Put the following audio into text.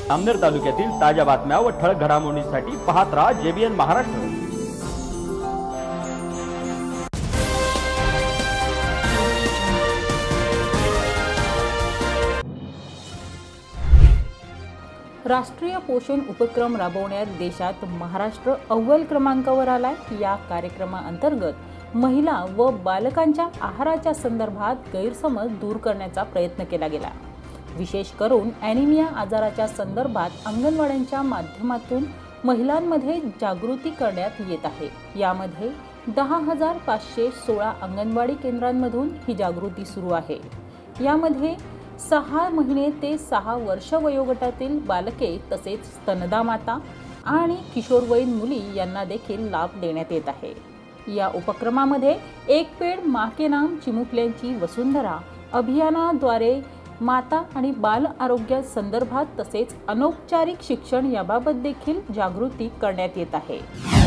अमनेर तालुक्यातील ताज्या बातम्या व ठळक घडामोडींसाठी पाहत राहा JBN महाराष्ट्र। राष्ट्रीय पोषण उपक्रम राबवण्यात देशात महाराष्ट्र अव्वल क्रमांकावर आलाय। या कार्यक्रमाअंतर्गत महिला व बालकांच्या आहाराच्या संदर्भात गैरसमज दूर करण्याचा प्रयत्न केला गेला। विशेष करून ॲनिमिया आजाराच्या संदर्भात अंगणवाड्यांच्या माध्यमातून महिलांमध्ये जागृती करण्यात येत आहे। यामध्ये 10,516 अंगणवाडी केंद्रांमधून ही जागृती सुरू आहे। यामध्ये 6 महिने ते 6 वर्ष वयोगटातील बालके तसेच स्तनदा माता आणि किशोरवयीन मुली यांना देखील लाभ देण्यात येत आहे। या उपक्रमामध्ये एक पेड़ माँ के नाम चिमुकल्यांची वसुंधरा अभियानाद्वारे माता आणि बाल आरोग्य संदर्भात तसेच अनौपचारिक शिक्षण याबाबत देखील जागृती करण्यात येत आहे।